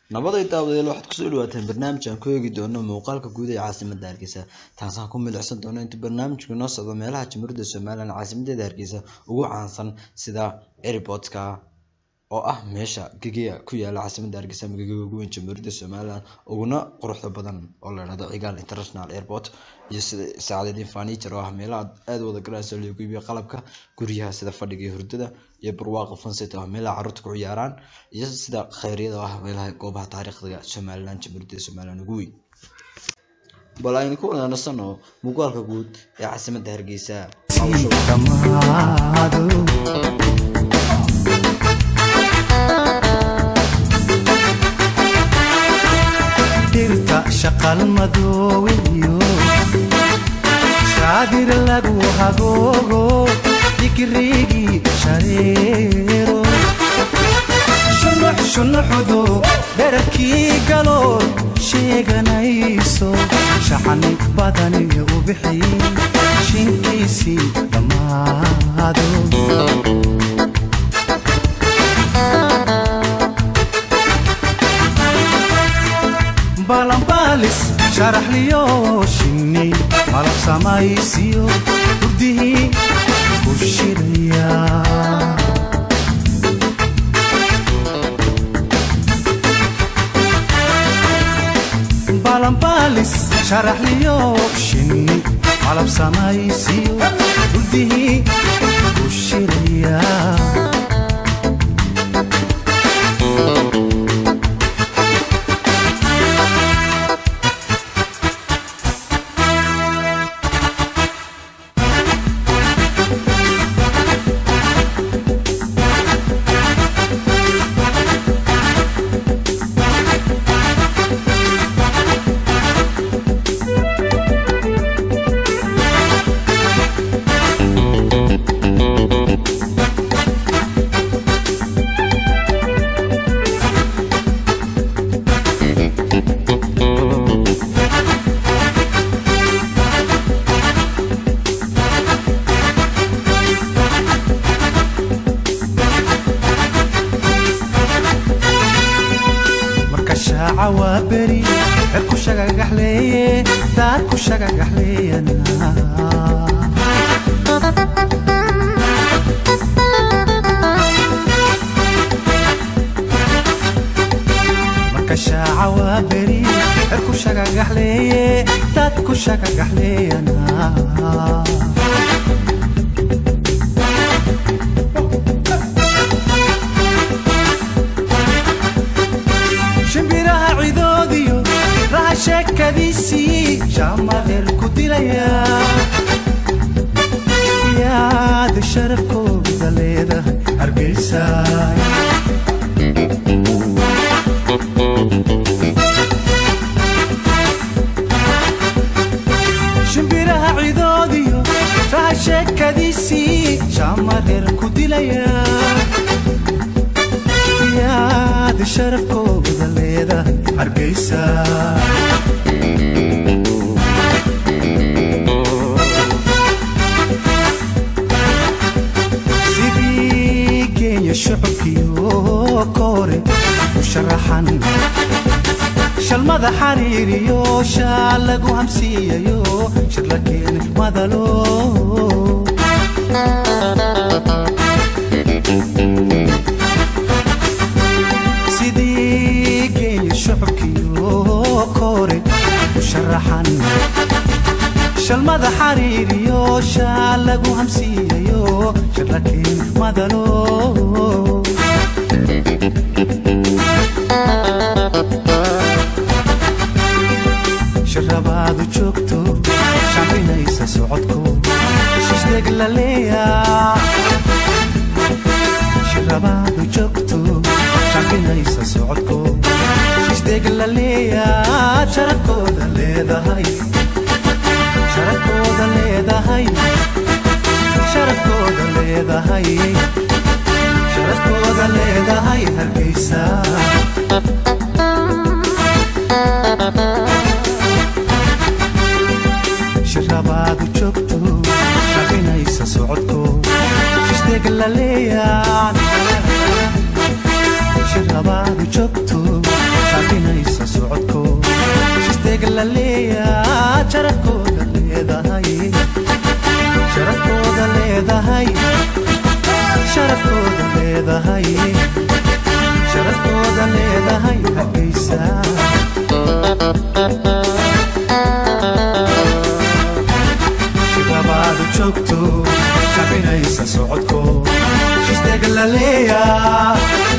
nabaday daawadayaal waxaad ku soo dhawaateen barnaamijkan ku eegi doono muuqaalka guud ee caasimadda Hargeysa taasoo ku milicsan doona inta barnaamijku noo socdo meelaha Jamhuuriyadda Soomaaliland caasimadda Hargeysa ugu caansan sida airportka oo ah meesha gigiga ku yaala caasimadda Hargeysa magaciisa ugu weyn Jamhuuriyadda Soomaaliland uguna quruxda badan oo la yiraahdo Cigaal International Airport iyo sida saacadii furniture oo ah meelaha aad wada galaas oo lagu iibiyo qalabka guryaha sida fadhiga iyo hurdada iyo barwaaqo fanset oo meelaha carruurta ku ciyaaraan iyo sida khayriyada oo ah meelaha goobaha taariikhiga Soomaaliland Jamhuuriyadda Soomaaliland ugu weyn balayna ku wanaagsan muuqaalka guud ee caasimadda Hargeysa شقال مدويو شادر لغو هاغوغو يكريغي شريرو شنحدو بركي قالو شيغانايسو شحني بدني وبحي شنكيسي دمادو بالامبالس شرح ليو شني على سمايسيو وديه وشريا بالامبالس شرح ليو شني على سمايسيو وديه وشريا عوابري حكو شقق حليه داركو شقق حليه مركشة عوابري حكو شقق حليه داركو شقق حليه شكديسي جامع غير كدليا يا ذا الشرف كوب زليدة هرقيسا شمبيرها عيدوديو راه شكديسي جامع غير كدليا يا ذا الشرف كوب زليدة هرقيسا شعبكيو كوري وشرحان شالماذا حريريو شالقو همسييو شرلكين ماذالو سيدي كيني شعبكيو كوري وشرحان شالماذا حريريو شالقو همسييو شرلكين ماذالو شربادو جوجتو شامبينيسا سعودكو ششتاق لليا شربادو جوجتو شامبينيسا سعودكو ششتاق لليا شرفكو دليدا هاي شرفكو دليدا هاي شرفكو دليدا هاي شرفكو دليدا هاي هرقيسا شربادو جوجتو شامبينيسا سعودكو ششتاق لليا شربادو جوجتو sharaftooda leedahay sharaftooda leedahay hargeysa shirabaadu joogto kabinaysa socodko shisteega la leeyaa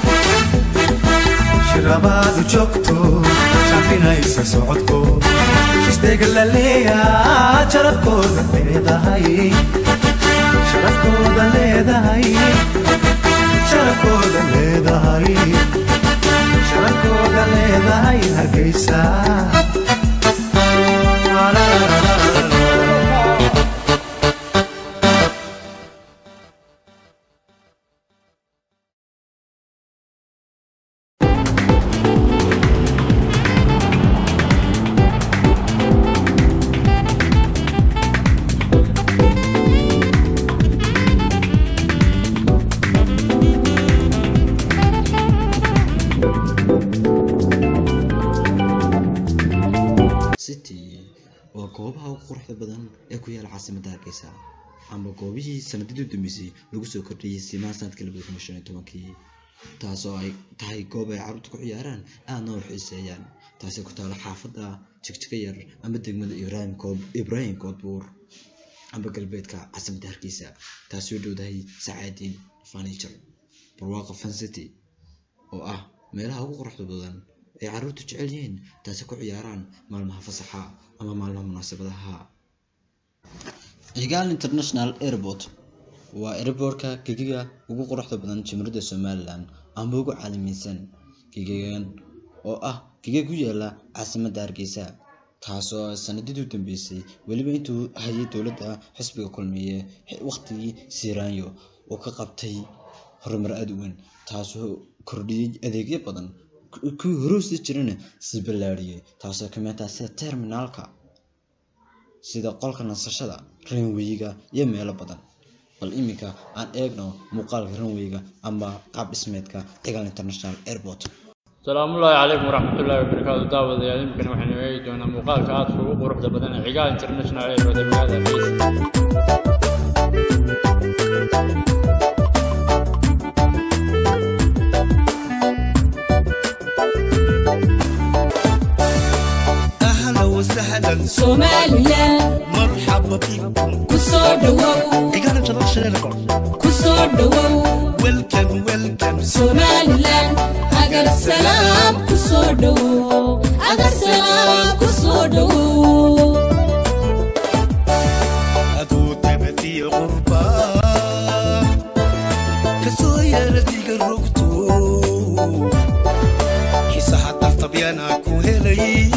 shirabaadu joogto kabinaysa socodko shisteega la leeyaa sharafkooda leedahay sharaftooda leedahay sharaftooda leedahay sharaftooda leedahay hargeysa waa goobaha ugu quruxda badan ee ku yaala caasimadda Hargeysa ama goobihii sanadii u dambeysay lagu soo kordhiyay simaan sanadkii 2015 taasoo ay tahay goob ay carruurtu ku ciyaaraan aadna u xiiseeyaan taasoo ku taala xaafadda Jigjiga yar ama degmada Ibrahim Koodbuur ama galbeedka caasimadda Hargeysa taasoo dhowdahay Sacaadiin Furniture barwaaqo Fan City oo ah meelaha ugu quruxda badan ay carruurtu jecel yihiin taasoo ku ciyaaraan maalmaha fasaxa ama maalmaha munaasabadaha Cigaal International Airport waa airportka kigiga ugu quruxda badan Jamhuuriyadda Somaliland ama ugu caalamisan kigigan oo ah kigiga ku yaala caasimadda Hargeysa taasoo sanadii u dambeysay waliba intuu hayay dawladda xisbiga kulmiye waqtigii Siiraanyo oo ka qabtay horumar aad u weyn taasoo kordhiyay adeegyo badan ku horusi jirana si balaariyay taasoo ka mid ah sida terminalka sida qolka nasashada runwayga iyo meelo badan bal imika aan eegno muuqaalka runwayga ama qaab dhismeedka Cigaal International Airport السلام عليكم ورحمة الله وبركاته داود يا يمكن وحنا ويدنا مقال كعاد فوق وروح بدنا عقال انترناشونال ايربورت بهذا الرئيس أهلا وسهلا Somalia مرحبا بكم kusoo dhawow عقال انترناشونال ايربورت kusoo dhawow ويلكم ويلكم Somaliland agar salaam kusoo dhawow agar salaam kusoo dhawow أدو تبتي غربة كسويا رديق الرقتو حيسا حتى الطبيانا كوهلي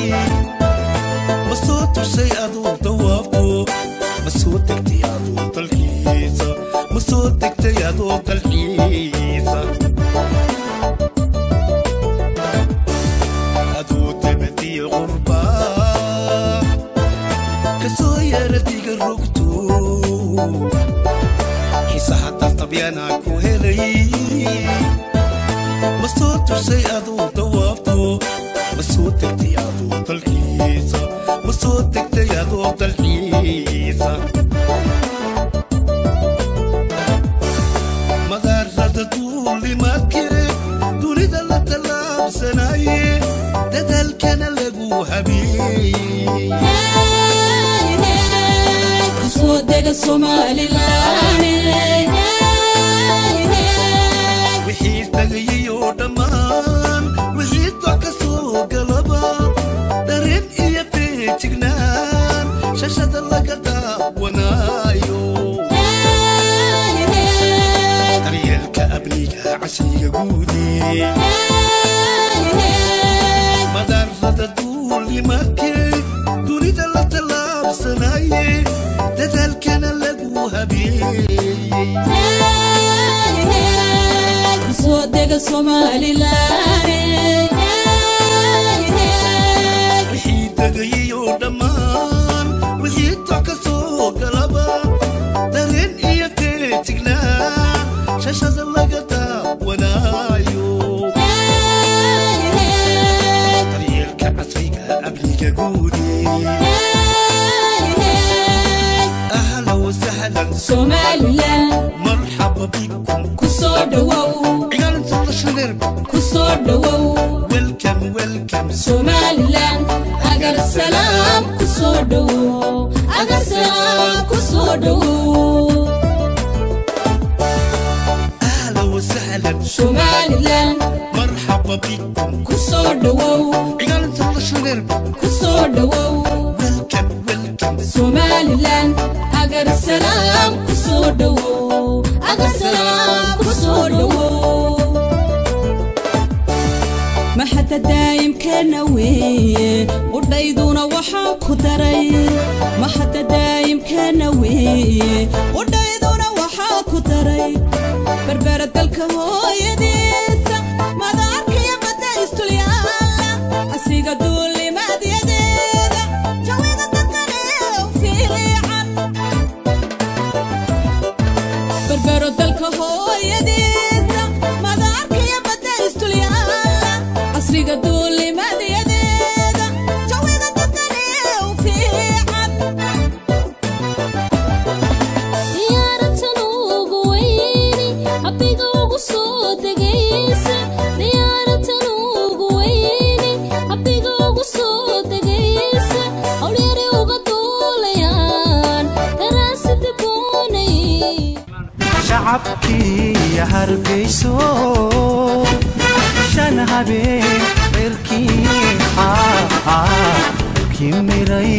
مصوت شي أدو دوابو مصوتك تي أدو تلحيسا مصوتك تي أدو تلحيسا أدو تبتي غربة كسويا رديق الرقتو حيسا حتى الطبيانا كوهلي مصوت شي أدو دوابو مصوتك تي أدو تلحيسا مصوتك تي أدو تلحيسا مدار ردتو لما كيري دوني دلت اللاب سناي ددل كان لقو حبيب kusoo dega Somaliland wixii tagayo dhammaan wixii toka soo galaba dareen iyo feejignaan shashada laga daawanaayo daryeelka abniga casriga guudee madarrada duuli markay dunida la tallaabsanaye dadaalkana lagu habeeyey kusoo dega Somaliland wixii tagayo dhammaan wixii toka soo galaba dareen iyo feejignaan shashada laga daawanaayo daryeelka casriga abniga guudee أهلا وسهلا Somaliland مرحبا بكم kusoo dhawow عقال انترناشونال ايربورت kusoo dhawow ويلكم Somaliland agar salaam kusoo dhawow agar salaam kusoo dhawow اهلا وسهلا Somaliland مرحبا بكم kusoo dhawow عقال انترناشونال ايربورت kusoo dhawow ويلكم Somaliland agar salaam kusoo dhawow agar salaam kusoo dhawow ma hatta daim kana weeye udhayduna waxaan ku daray ma hatta daim kana weeye udhayduna waxaan ku daray berbera dalka hooyadiisa madaarkiya badda istulyaala asiga duulimaadyadeeda jawiga dadkane u fiican berbera dalka hooyadiisa madaarkiya badda istulyaala asiga duulimaadyadeeda jawiga dadkane u fiican diyaaratan ugu weyni abbiga ugu soo degaysa diyaaratan ugu weyni abbiga ugu soo degaysa hawlyari uga duulayaan daraasada boonay shacabkii hargeyso shan habeen reerkii miray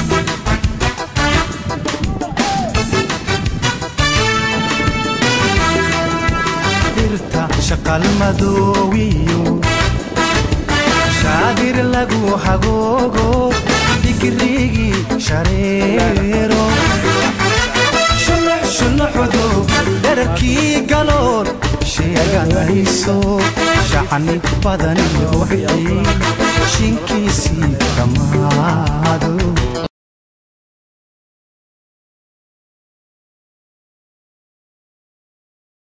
dirta shaqal madoowiyo shaadir lagu hagoogo digrigii shareero shuluxdu dharkii galoon sheeganayso shacni badan wixii shinkiisii dhammaado